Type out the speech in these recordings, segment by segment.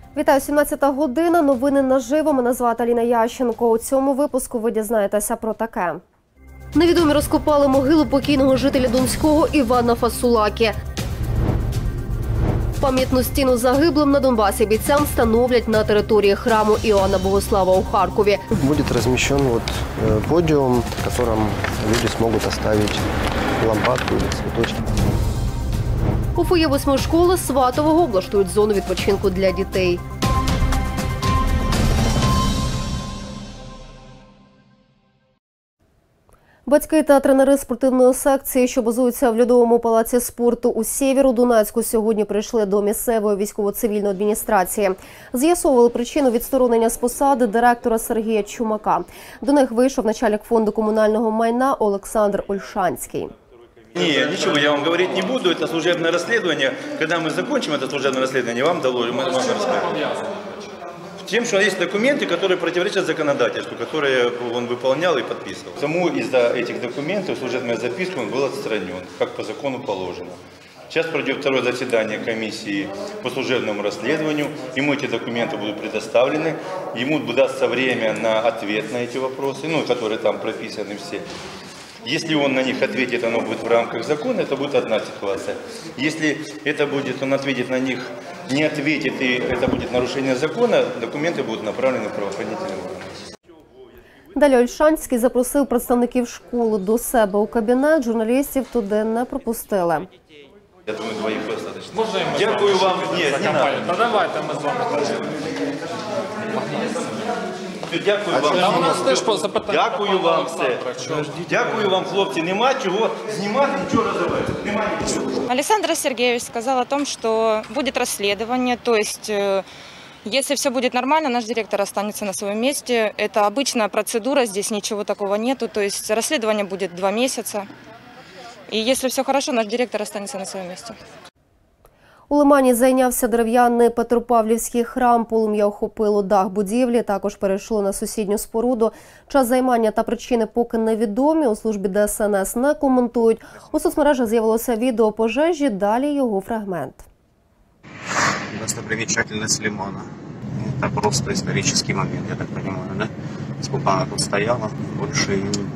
Вітаю, 17 година. Новини наживо. Мене звати Аліна Ященко. У цьому випуску ви дізнаєтеся про таке. Невідомі розкопали могилу покійного жителя Донського Івана Фасулаки. Пам'ятну стіну загиблим на Донбасі бійцям встановлять на території храму Іоанна Богослава у Харкові. Буде розміщений подіум, на якому люди зможуть оставити лампадку або цвіточки. У фоє 8-ї школи Сватового облаштують зону відпочинку для дітей. Батьки та тренери спортивної секції, що базуються в Льодовому палаці спорту у Сєвєродонецьку, сьогодні прийшли до місцевої військово-цивільної адміністрації. З'ясовували причину відсторонення з посади директора Сергія Чумака. До них вийшов начальник фонду комунального майна Олександр Ольшанський. Нет, ничего я вам говорить не буду. Это служебное расследование. Когда мы закончим это служебное расследование, вам доложим. Мы вам расскажем. Тем, что есть документы, которые противоречат законодательству, которые он выполнял и подписывал. Саму из-за этих документов служебная записка он был отстранен, как по закону положено. Сейчас пройдет второе заседание комиссии по служебному расследованию. Ему эти документы будут предоставлены. Ему дастся время на ответ на эти вопросы, которые там прописаны все. Если он на них ответит, оно будет в рамках закона, это будет одна ситуация. Если он ответит на них, не ответит, и это будет нарушение закона, документы будут направлены в правоохранительные органы. Далі Ольшанський запросив представників школи до себе у кабінет, журналістів туди не пропустили. Я думаю, двоих достаточно. Дякую вам. Нет, не надо. Та давайте ми з вами кажемо. Дякую вам все. Дякую вам, хлопці. Нема чого знімати, нічого розвивати. Нема нічого. Александр Сергеевич сказал о том, что будет расследование, то есть если все будет нормально, наш директор останется на своем месте. Это обычная процедура, здесь ничего такого нету, то есть расследование будет 2 месяца. И если все хорошо, наш директор останется на своем месте. У Лимані зайнявся дерев'яний Петропавлівський храм, полум'я охопило дах будівлі, також перейшло на сусідню споруду. Час займання та причини поки невідомі, у службі ДСНС не коментують. У соцмережах з'явилося відео пожежі, далі його фрагмент. Достопримечательность Лимана. Это просто исторический момент, я так понимаю, да? Сколько она тут стояла, больше ее не будет.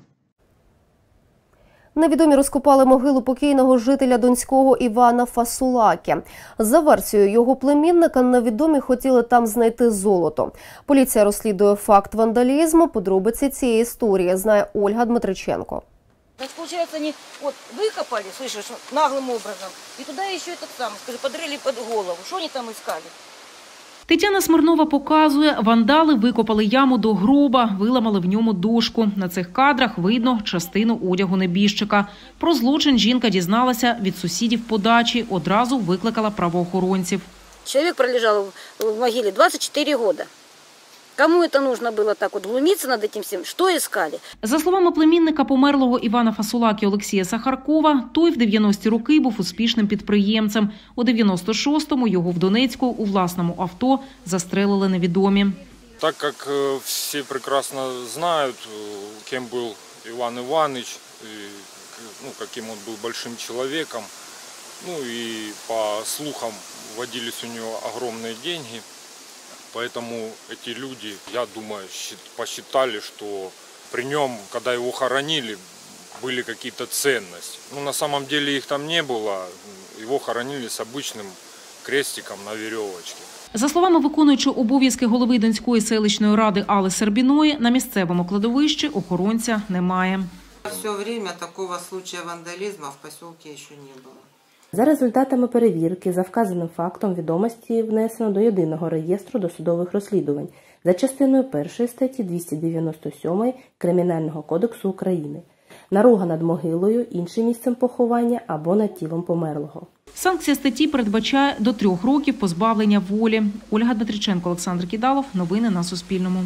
Невідомі розкопали могилу покійного жителя Донського Івана Фасулаки. За версією його племінника, невідомі хотіли там знайти золото. Поліція розслідує факт вандалізму. Подробиці цієї історії знає Ольга Дмитриченко. Получается, они выкопали, слышишь, наглым образом, и туда еще подрыли под голову. Что они там искали? Тетяна Смирнова показує, вандали викопали яму до гроба, виламали в ньому дошку. На цих кадрах видно частину одягу небіжчика. Про злочин жінка дізналася від сусідів по дачі, одразу викликала правоохоронців. Человек пролежал в могиле 24 года. Кому это нужно было так глумиться над этим всем? Что искали? За словами племінника померлого Івана Фасулаки Олексія Сахаркова, той в 90-ті роки був успішним підприємцем. У 96-му його в Донецьку у власному авто застрелили невідомі. Так як всі прекрасно знають, ким був Іван Іванович, яким він був великим чоловіком, і по слухам вводились у нього огромні гроші. Поэтому эти люди, я думаю, посчитали, что при нем, когда его хоронили, были какие-то ценности. На самом деле их там не было, его хоронили с обычным крестиком на веревочке. За словами виконуючої обов'язки голови Донської селищної ради Алли Сербіної, на місцевому кладовищі охоронця немає. Все время такого случая вандализма в поселке еще не было. За результатами перевірки, за вказаним фактом, відомості внесено до Єдиного реєстру досудових розслідувань за частиною 1 статті 297 Кримінального кодексу України. Наруга над могилою, іншим місцем поховання або над тілом померлого. Санкція статті передбачає до 3 років позбавлення волі. Ольга Дмитриченко, Олександр Кідалов. Новини на Суспільному.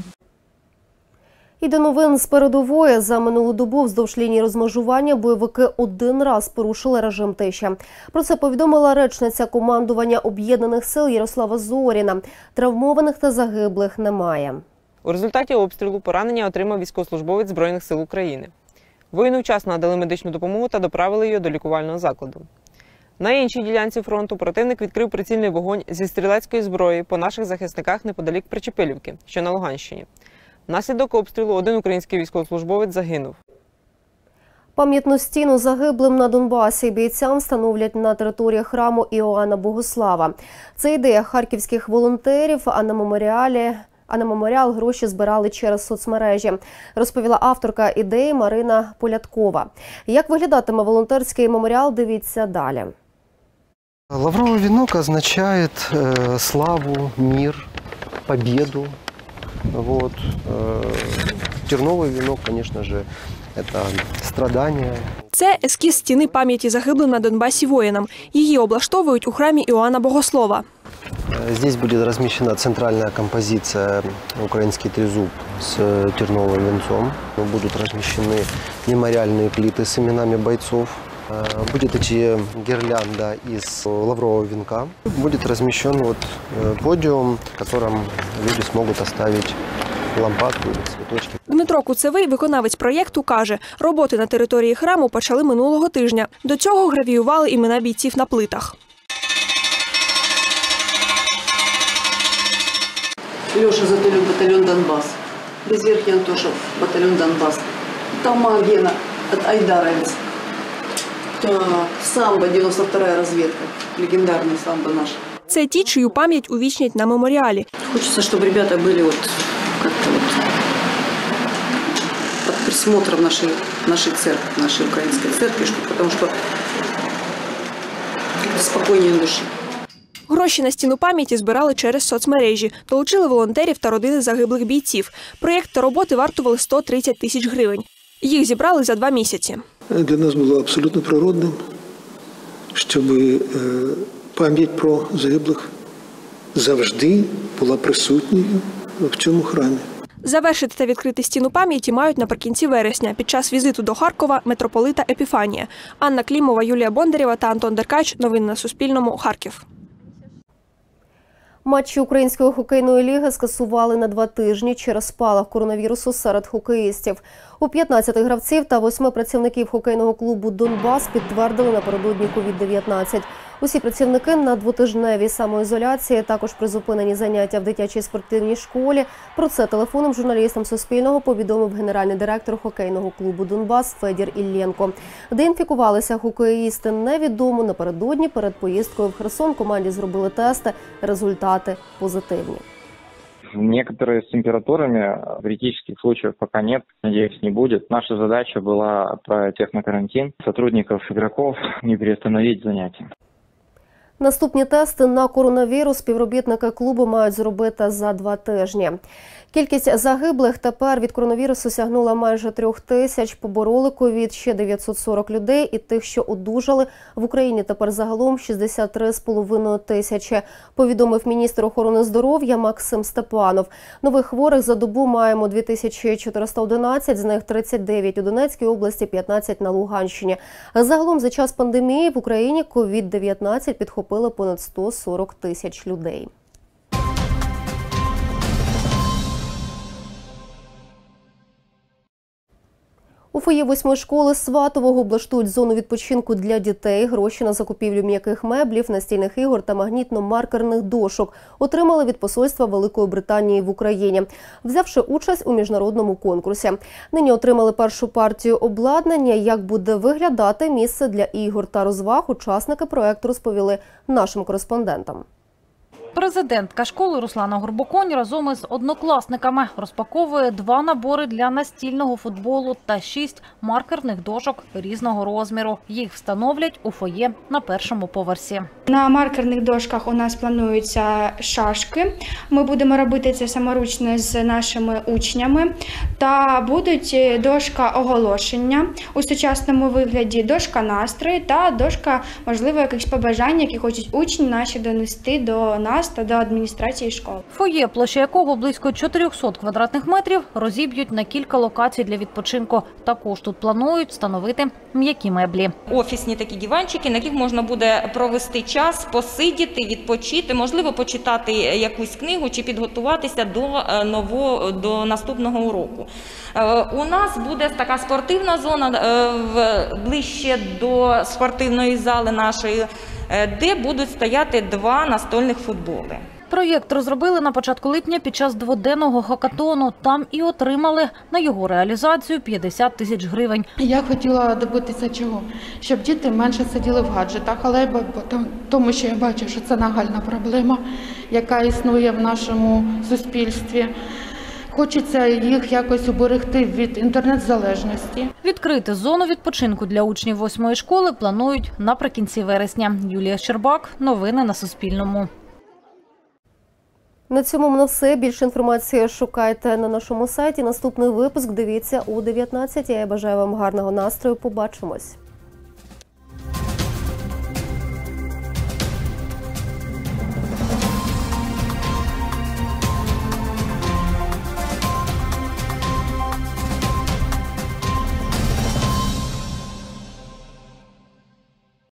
І до новин з передової. За минулу добу вздовж лінії розмежування бойовики 1 раз порушили режим тиші. Про це повідомила речниця командування Об'єднаних сил Ярослава Зоріна. Травмованих та загиблих немає. У результаті обстрілу поранення отримав військовослужбовець Збройних сил України. Воїну вчасно надали медичну допомогу та доправили його до лікувального закладу. На іншій ділянці фронту противник відкрив прицільний вогонь зі стрілецької зброї по наших захисниках неподалік Причепилівки, що на Луганщині. Внаслідок обстрілу один український військовослужбовець загинув. Пам'ятну стіну загиблим на Донбасі бійцям встановлять на території храму Іоанна Богослава. Це ідея харківських волонтерів, а на меморіал гроші збирали через соцмережі, розповіла авторка ідеї Марина Поляткова. Як виглядатиме волонтерський меморіал, дивіться далі. Лавровый венок означает славу, мир, победу. Вот. Терновый венок, конечно же, это страдания. Це ескіз стіни пам'яті загиблим на Донбасі воїнам. Її облаштовують у храмі Іоанна Богослова. Здесь будет размещена центральная композиция «Украинский трезуб» с терновым венцом. Будут размещены мемориальные плиты с именами бойцов. Будет идти гирлянда из лаврового венка. Будет размещен подиум, в котором люди смогут оставить лампадку или цвіточки. Дмитро Куцевий, виконавець проєкту, каже, роботи на території храму почали минулого тижня. До цього гравіювали імена бійців на плитах. Леша Затулюк, батальон «Донбасс». Безверхий Антошев, батальон «Донбасс». Тома Гена от «Айдаровец». Так, самбо, 92-я разведка. Легендарный самбо наш. Це ті, чию пам'ять увічнять на меморіалі. Хочется, чтобы ребята были как-то под присмотром нашей церкви, нашей украинской церкви, потому что спокойнее души. Гроші на стіну пам'яті збирали через соцмережі, долучили волонтерів та родини загиблих бійців. Проєкт та роботи вартували 130 тисяч гривень. Їх зібрали за 2 місяці. Для нас було абсолютно природним, щоб пам'ять про загиблих завжди була присутньою в цьому храмі. Завершити та відкрити стіну пам'яті мають наприкінці вересня під час візиту до Харкова митрополита Епіфанія. Анна Клімова, Юлія Бондарєва та Антон Деркач. Новини на Суспільному. Харків. Матчі Української хокейної ліги скасували на 2 тижні через спалах коронавірусу серед хокеїстів. У 15 гравців та 8 працівників хокейного клубу «Донбас» підтвердили напередодні COVID-19. Усі працівники на 2-тижневій самоізоляції, також призупинені заняття в дитячій спортивній школі. Про це телефоном журналістам Суспільного повідомив генеральний директор хокейного клубу «Донбас» Федір Іллєнко. Де інфікувалися хокеїсти, невідомо. Напередодні перед поїздкою в Херсон команді зробили тести. Результати позитивні. Некоторые с температурами, критических случаев пока нет, надеюсь, не будет. Наша задача была отправить их на карантин, сотрудников, игроков, не приостановить занятия. Наступні тести на коронавірус співробітники клубу мають зробити за 2 тижні. Кількість загиблих тепер від коронавірусу сягнула майже 3 тисяч. Побороли ковід ще 940 людей, і тих, що одужали, в Україні тепер загалом 63,5 тисячі, повідомив міністр охорони здоров'я Максим Степанов. Нових хворих за добу маємо 2411, з них 39 у Донецькій області, 15 на Луганщині. Загалом за час пандемії в Україні ковід-19 підхопили понад 140 тисяч людей. У фоє 8-ї школи Сватового облаштують зону відпочинку для дітей. Гроші на закупівлю м'яких меблів, настільних ігор та магнітно-маркерних дошок отримали від посольства Великої Британії в Україні, взявши участь у міжнародному конкурсі. Нині отримали першу партію обладнання. Як буде виглядати місце для ігор та розваг, учасники проєкту розповіли нашим кореспондентам. Президентка школи Руслана Горбоконь разом із однокласниками розпаковує 2 набори для настільного футболу та 6 маркерних дошок різного розміру. Їх встановлять у фоє на 1-му поверсі. На маркерних дошках у нас плануються шашки. Ми будемо робити це саморучно з нашими учнями. Та будуть дошка оголошення у сучасному вигляді, дошка настрою та дошка, можливо, якихось побажань, які хочуть учні наші донести до нас нас та до адміністрації школ. Фоє, площа якого близько 400 квадратних метрів, розіб'ють на кілька локацій для відпочинку. Також тут планують встановити м'які меблі. Офісні такі диванчики, на яких можна буде провести час, посидіти, відпочити, можливо, почитати якусь книгу чи підготуватися до наступного уроку. У нас буде така спортивна зона ближче до спортивної зали нашої, де будуть стояти 2 настольних футболи. Проєкт розробили на початку липня під час дводенного хакатону. Там і отримали на його реалізацію 50 тисяч гривень. Я хотіла добитися чого? Щоб діти менше сиділи в гаджетах, але тому що я бачу, що це нагальна проблема, яка існує в нашому суспільстві. Хочеться їх якось уберегти від інтернет-залежності. Відкрити зону відпочинку для учнів 8-ї школи планують наприкінці вересня. Юлія Щербак. Новини на Суспільному. На цьому на все. Більше інформації шукайте на нашому сайті. Наступний випуск дивіться о 19:00. Я бажаю вам гарного настрою. Побачимось.